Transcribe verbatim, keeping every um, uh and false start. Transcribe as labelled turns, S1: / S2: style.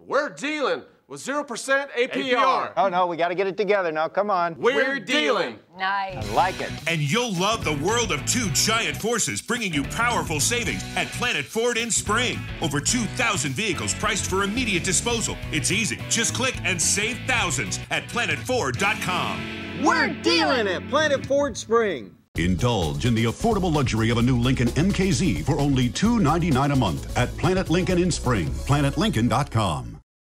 S1: We're dealing with zero percent A P R.
S2: Oh, no, we got to get it together now. Come on.
S1: We're, We're dealing.
S3: Nice.
S2: I like it.
S4: And you'll love the world of two giant forces bringing you powerful savings at Planet Ford in spring. Over two thousand vehicles priced for immediate disposal. It's easy. Just click and save thousands at planet ford dot com.
S2: We're dealing at Planet Ford Spring.
S5: Indulge in the affordable luxury of a new Lincoln M K Z for only two hundred ninety-nine dollars a month at Planet Lincoln in spring. planet lincoln dot com.